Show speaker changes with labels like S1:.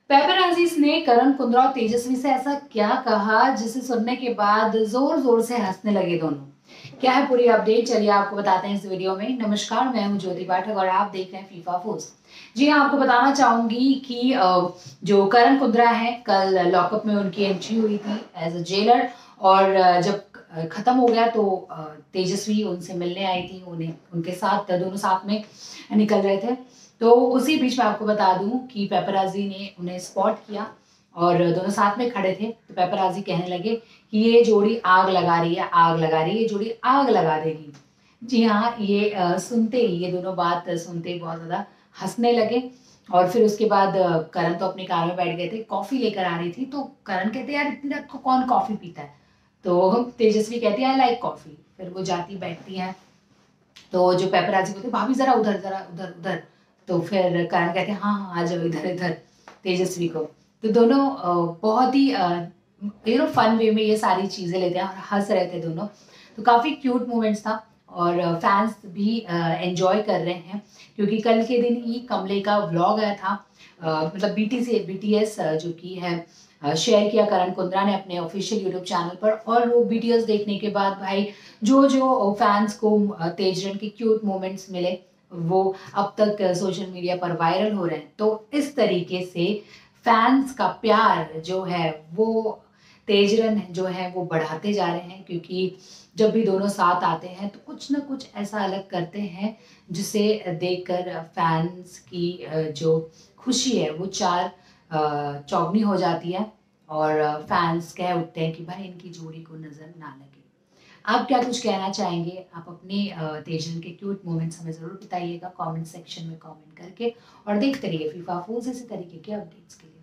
S1: Paparazzi ने करण कुंद्रा और तेजस्वी से ऐसा क्या कहा जिसे सुनने के बाद जोर जोर से हंसने लगे दोनों। क्या है पूरी अपडेट, चलिए आपको बताते हैं इस वीडियो में। नमस्कार, मैं हूं ज्योति पाठक और आप देख रहे हैं फीफा फूड्स। जी हाँ, आपको बताना चाहूंगी कि जो करण कुंद्रा है, कल लॉकअप में उनकी एंट्री हुई थी एज अ जेलर। और जब खत्म हो गया तो तेजस्वी उनसे मिलने आई थी, उन्हें उनके साथ दोनों साथ में निकल रहे थे। तो उसी बीच में आपको बता दूं कि पेपराजी ने उन्हें स्पॉट किया और दोनों साथ में खड़े थे। तो पेपराजी कहने लगे कि ये जोड़ी आग लगा रही है, आग लगा रही है, ये जोड़ी आग लगा देगी। जी हाँ, ये सुनते ही, ये दोनों बात सुनते ही बहुत ज्यादा हंसने लगे। और फिर उसके बाद करण तो अपनी कार में बैठ गए थे, कॉफी लेकर आ रही थी। तो करण कहते यार इतनी रात को कौन कॉफी पीता है। तो तेजस्वी कहती है आई लाइक कॉफी। फिर वो जाती बैठती हैं। तो जो पेपराजी बोलते भाभी जरा उधर, जरा उधर उधर। तो फिर करण कहते हैं हाँ हाँ आ जाओ इधर इधर, तेजस्वी को। तो दोनों बहुत ही फन वे में ये सारी चीजें लेते हैं और हंस रहे थे दोनों। तो काफी क्यूट मोमेंट्स था और फैंस भी एंजॉय कर रहे हैं, क्योंकि कल के दिन ही कमले का व्लॉग आया था। मतलब बीटीएस जो कि है शेयर किया करण कुंद्रा ने अपने ऑफिशियल यूट्यूब चैनल पर। और वो वीडियोस देखने के बाद भाई जो जो फैंस को तेजरन के क्यूट मोमेंट्स मिले वो अब तक सोशल मीडिया पर वायरल हो रहे हैं। तो इस तरीके से फैंस का प्यार जो है वो तेजरन जो है वो बढ़ाते जा रहे हैं, क्योंकि जब भी दोनों साथ आते हैं तो कुछ ना कुछ ऐसा अलग करते हैं जिसे देखकर फैंस की जो खुशी है वो चार चौगनी हो जाती है। और फैंस कह उठते हैं कि भाई इनकी जोड़ी को नजर ना लगे। आप क्या कुछ कहना चाहेंगे? आप अपने तेजन के क्यूट मोमेंट्स हमें जरूर बताइएगा कमेंट सेक्शन में कमेंट करके। और देखते रहिए फीफा फूड्स इसी तरीके के अपडेट्स के लिए।